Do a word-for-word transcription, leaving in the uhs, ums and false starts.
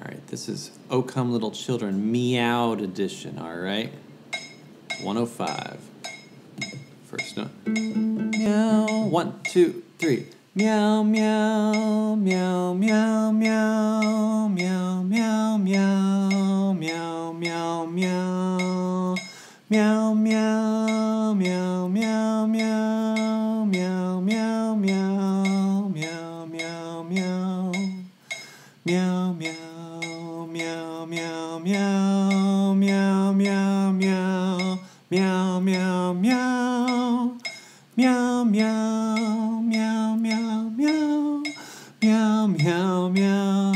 All right, this is O Come Little Children Meow edition, all right? one oh five. First note. Meow. One, two, three. Meow, meow, meow, meow, meow, meow, meow, meow, meow, meow, meow. Meow, meow, meow, meow, meow, meow, meow, meow, meow, meow, meow. Meow, meow, meow, meow, meow, meow, meow, meow, meow, meow, meow. Meow, meow, meow, meow, meow, meow, meow, meow.